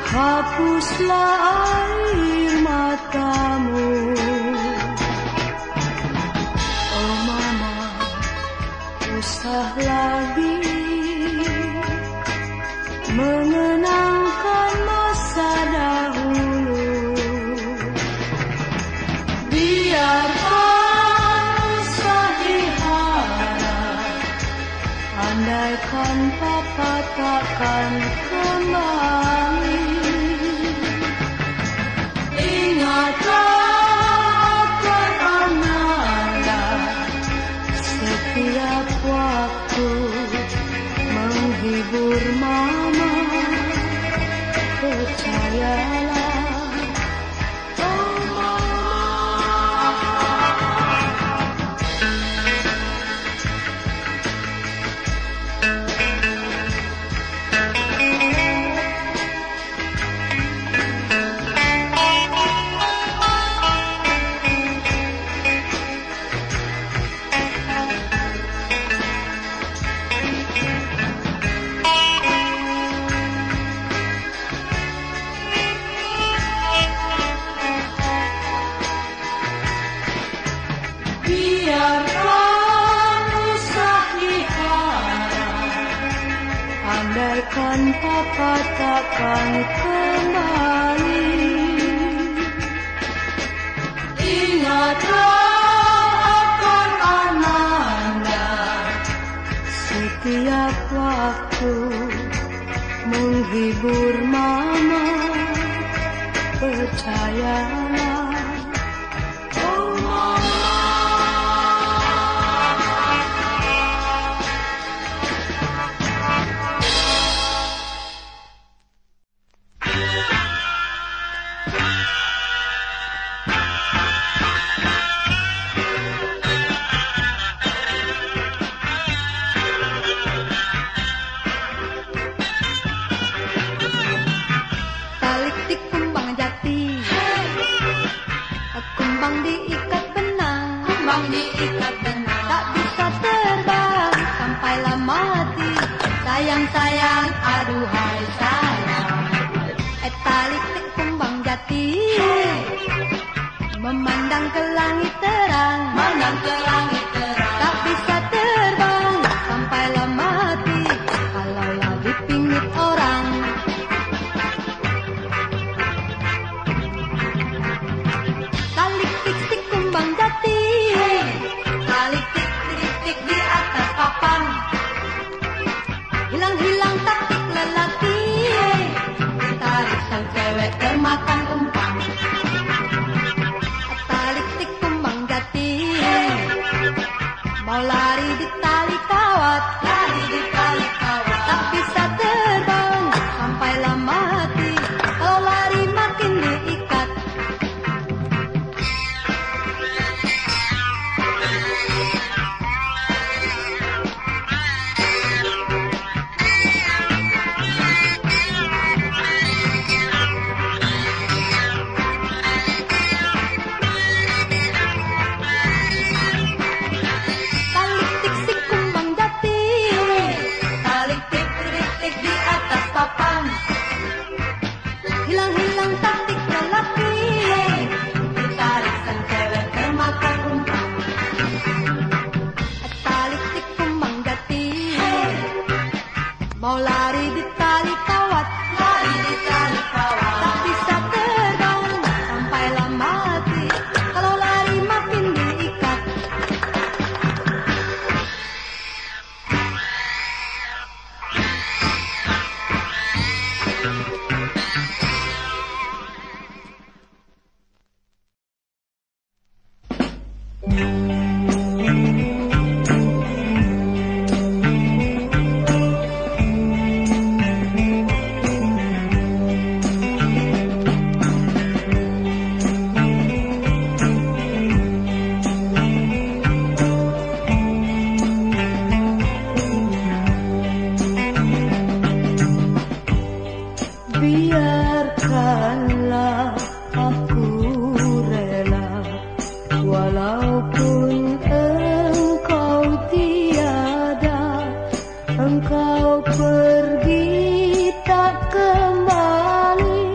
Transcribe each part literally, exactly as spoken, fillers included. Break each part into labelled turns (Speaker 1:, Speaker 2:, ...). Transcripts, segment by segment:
Speaker 1: hapuslah air matamu. Oh mama, usah lagi mengenangkan masa dahulu. Biarkan usah diharap, andaikan papa takkan kembali. Ingatlah akan Ananda setiap waktu menghibur mama, percayalah. Andaikan papa takkan kembali. Ingatlah akan Ananda setiap waktu menghibur mama, percayalah. Oh mama, sayang, aduhai sayang. Eh tali tik kembang jati, memandang ke langit terang, memandang ke langit terang. Tak bisa terbang sampailah mati, kalau lagi pingit orang. Tali tik tik kembang jati, tali tik tik tik di atas papan. Hilang-hilang taktik lelaki, ditarik sang cewek termakan umpan. Tarik tik kembang jati, mau lari di tali kawat, lari di tali kawat. Tak bisa terbang sampailah mati, kalau lari makin diikat. Hilang-hilang taktik lelaki, ditarik sang cewek termakan umpan. Tali tik kembang jati, mau lari di tali kawat, lari di tali kawat. Tak bisa terbang sampailah mati, kalau lari makin diikat. Biarkanlah aku rela, walaupun engkau tiada, engkau pergi tak kembali.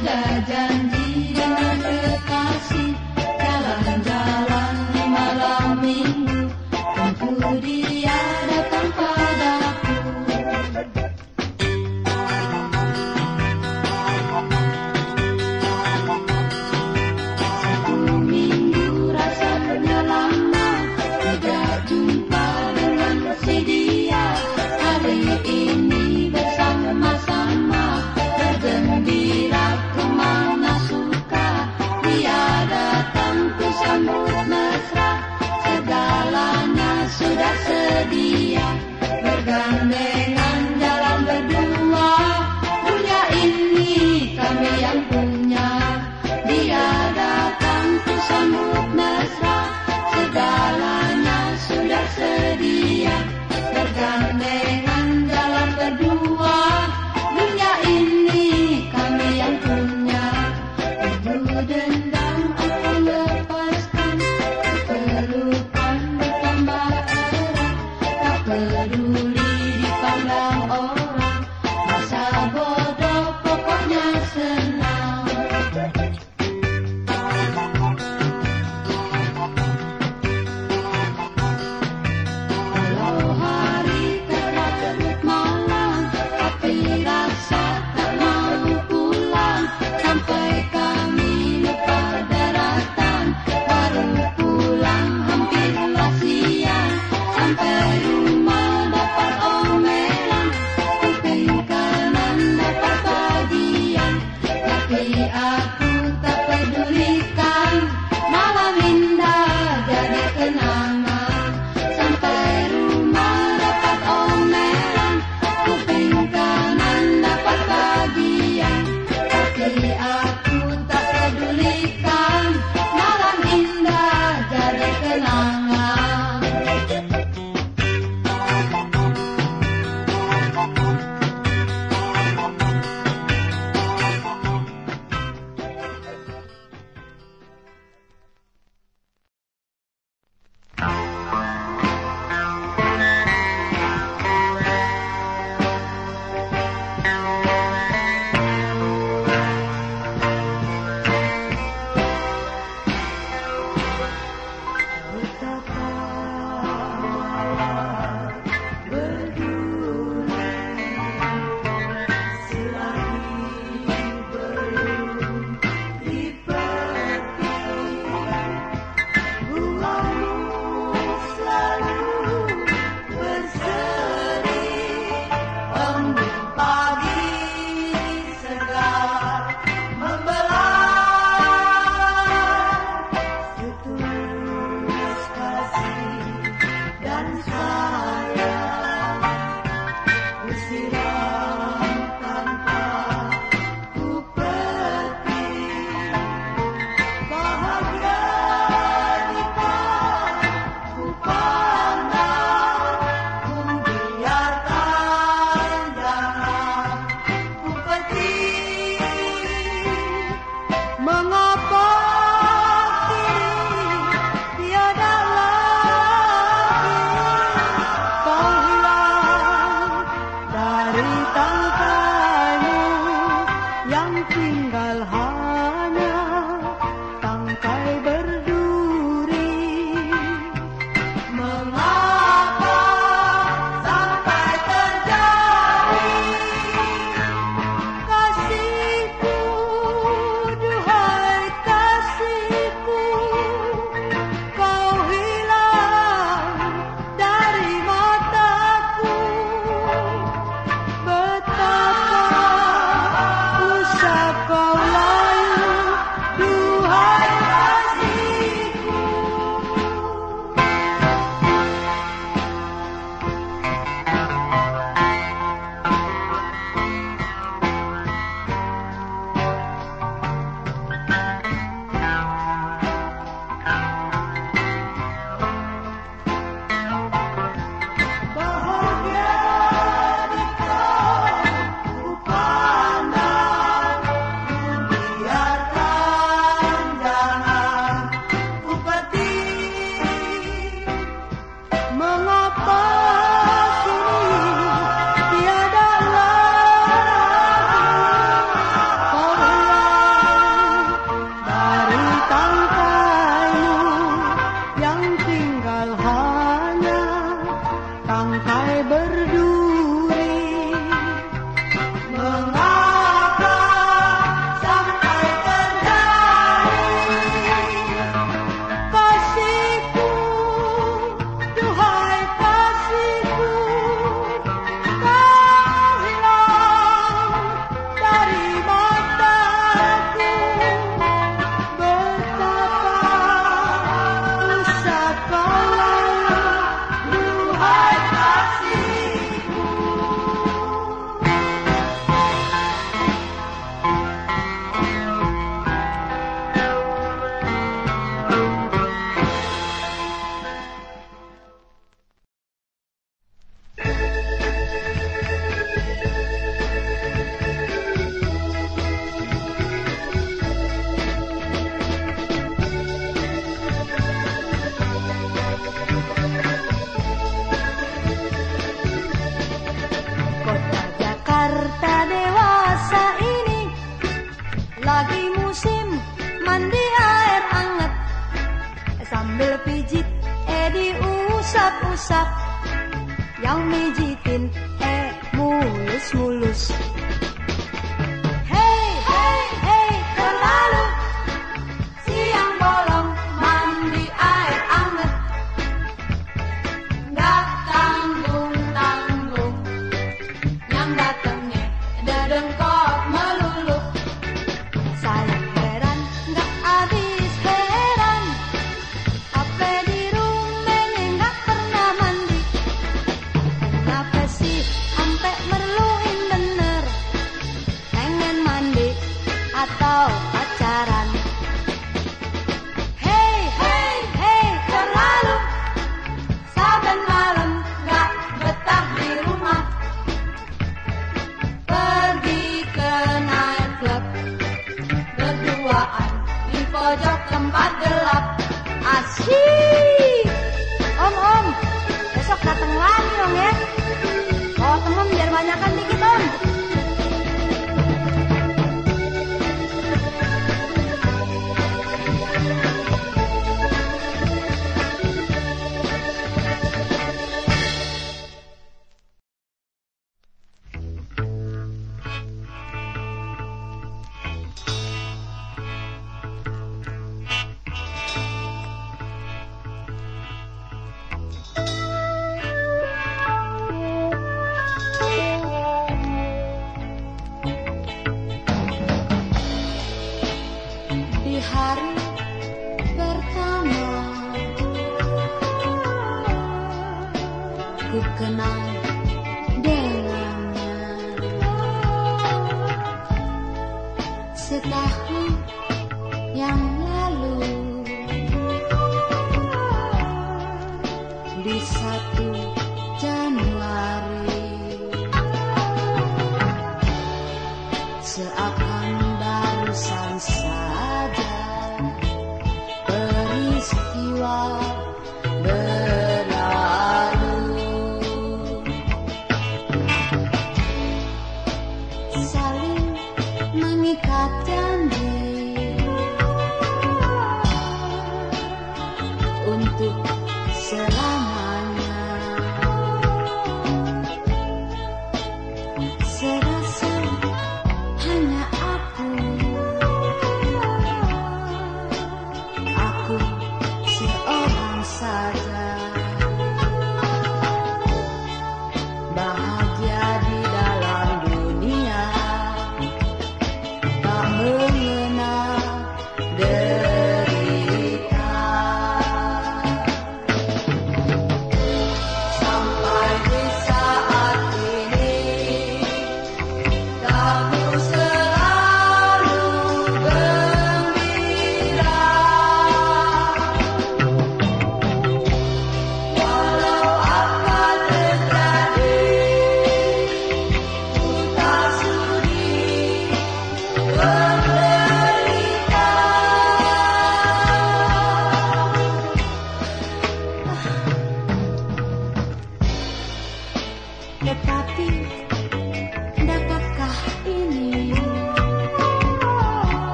Speaker 1: sudah janji dengan kekasih jalan-jalan di malam minggu, tentu dia datang padaku. Satu minggu rasanya lama tidak jumpa dengan si dia. Hari ini bersama-sama bergembira kemana suka. Dia datang ku sambut mesra, segalanya sudah sedia. Bergandengan jalan berdua, dunia ini kami yang punya. Dia datang ku sambut mesra, segalanya sudah sedia. Bergandengan jalan berdua, dunia ini kami yang punya. Ibu dendam aku lepaskan, keperluan bertambah erat. Tak peduli dipandang orang, masa bodoh pokoknya senang. Walau hari terlarut malam, tapi rasa tak mau pulang. Sampai kami lupa daratan, baru pulang hampirlah siang. Sampai rumah dapat omelan, kuping kanan dapat bagian. Tapi aku tak pedulikan, malam indah jadi kenangan. Sampai rumah dapat omelan, kuping kanan dapat bagian. Tapi aku tak pedulikan, malam indah jadi kenangan. Betapa usah kau Harta dewasa ini lagi musim mandi air anget, sambil pijit eh diusap-usap, yang mijitin eh mulus-mulus. Hey, hey, hey, terlalu siang bolong mandi air anget, nggak tanggung-tanggung, yang datangnya dedengkot melulu. Saya heran, nggak habis heran, apa di rumah ini nggak pernah mandi. Kenapa sih sampai merluin bener, pengen mandi atau pacaran? Hey, hey, hey, terlalu saben malam nggak betah di rumah, pergi ke nightclub berduaan di pojok tempat gelap. Asyik. Om, om, besok datang lagi dong ya. Bawa temen biar banyakan dikit om.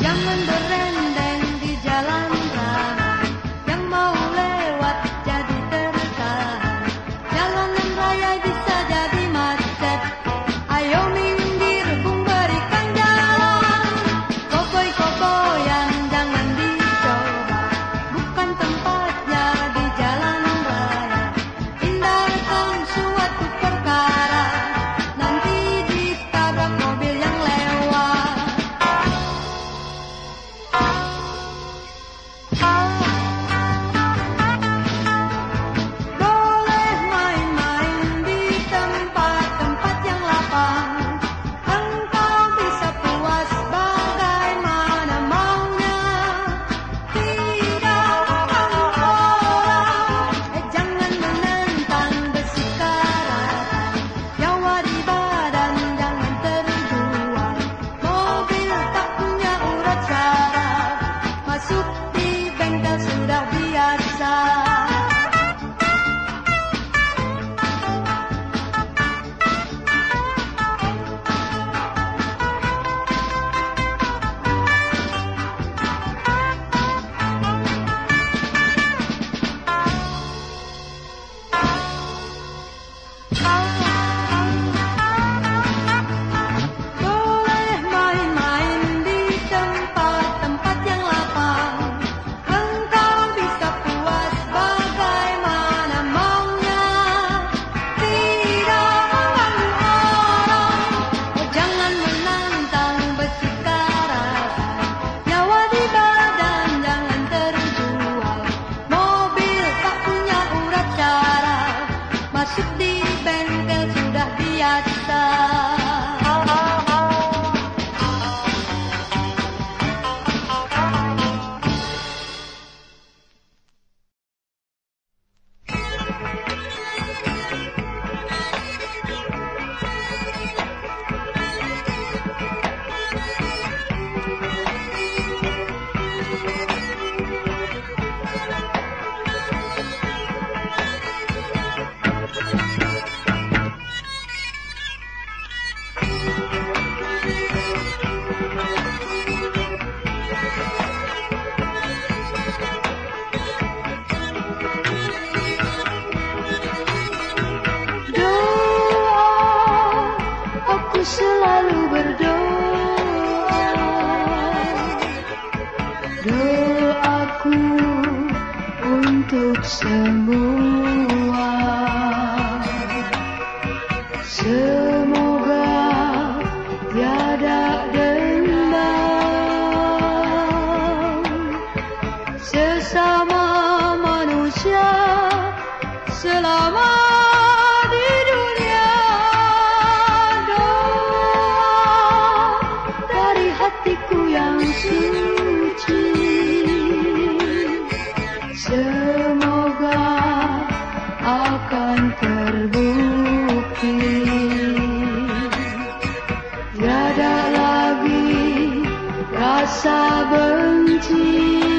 Speaker 1: Jangan berendeng di jalan raya, yang mau lewat jadi tertahan. Jalanan raya bisa jadi macet, ayo minggir bung berikan jalan. Koboi-koboyan jangan dicoba, bukan tempatnya di jalan raya. Hindarkan suatu perkara, nanti ditabrak mobil yang lewat. Boleh main-main di tempat-tempat yang lapang, engkau bisa puas bagaimana maunya. Tidak mengganggu orang, eh jangan menentang besi karatan. Nyawa di badan jangan terjual, mobil tak punya urat saraf, masuk di bengkel sudah biasa. Boleh main-main di tempat-tempat yang lapang, engkau bisa puas bagaimana maunya. Tidak mengganggu orang, oh jangan menantang besi karatan. Nyawa di badan jangan terjual, mobil tak punya urat saraf, masuk di bengkel sudah biasa. Doa, aku selalu berdoa. Doaku untuk semua, semoga tiada dendam sesama manusia selama di dunia. Doa dari hatiku yang suci, semoga akan terbukti. Tiada lagi rasa benci,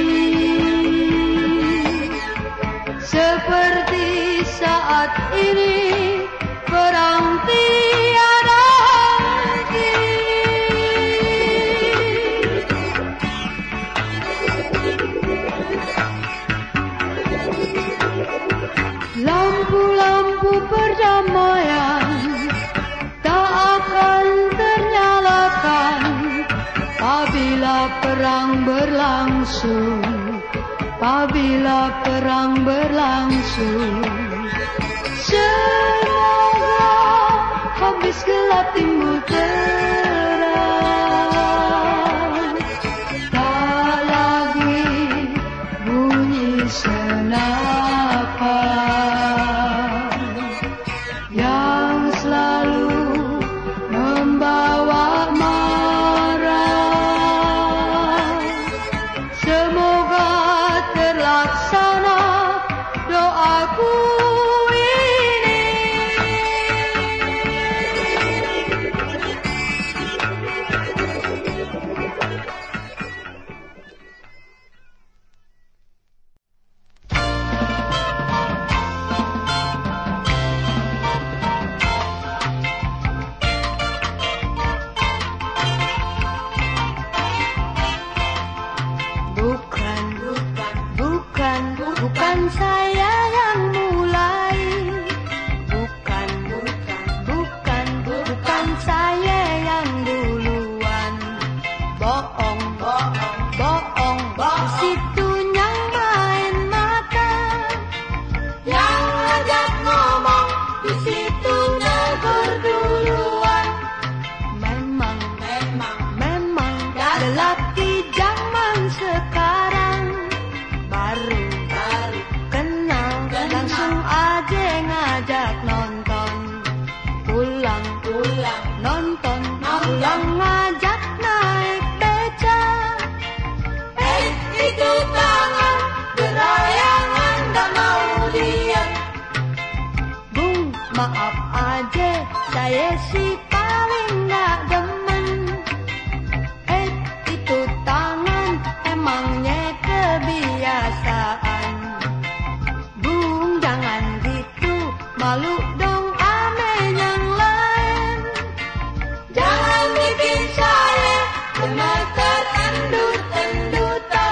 Speaker 1: seperti saat ini perang tiada henti. Lampu-lampu perdamaian tak akan ternyalakan apabila perang berlangsung. Apabila perang berlangsung, semoga habis gelap timbul terang. Tak lagi bunyi senapan yang selalu membawa marah. Semoga terlaksana doaku ini. lelaki zaman sekarang baru baru kenal, langsung aja ngajak nonton, pulang pulang nonton, pulang ngajak naik beca. Eh itu tangan gerayangan gak mau lihat. Bung maaf aja saya sih paling gak demen. Eh itu tangan emangnya kebiasaan. Bung jangan gitu, malu dong ame yang lain. Jangan bikin saya kena terendut-endutan.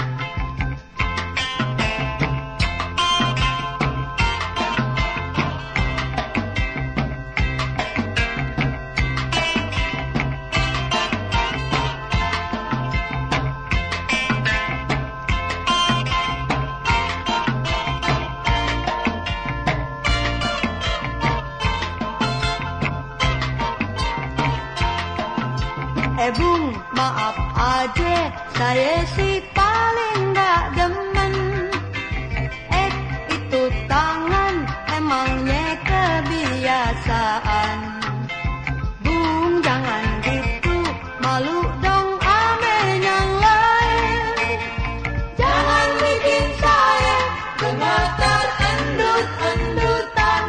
Speaker 1: Eh Bung, maaf aja, saya sih paling gak demen. Eh itu tangan emangnya kebiasaan. Bung jangan gitu, malu dong ame yang lain. Jangan bikin saya kena terendut-endutan.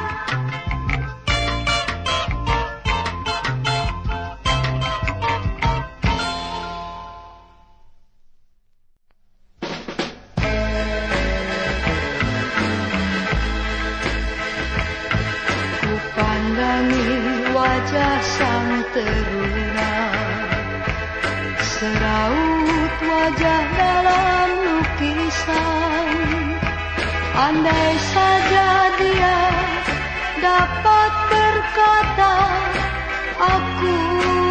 Speaker 1: Pandangi wajah sang teruna, seraut wajah dalam lukisan. Andai saja dia dapat berkata, aku